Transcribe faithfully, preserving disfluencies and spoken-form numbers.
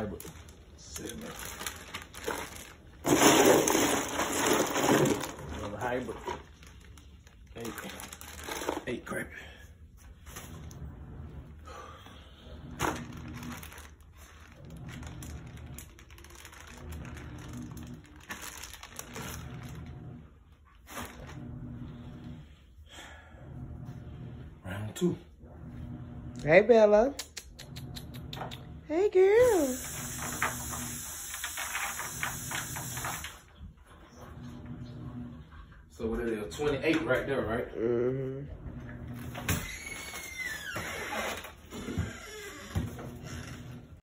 hybrid. Sitting there. Another hybrid. Eight. Eight crappy. Round two. Hey, Bella. Hey, girl. So what it is, twenty-eight right there, right? Mm-hmm.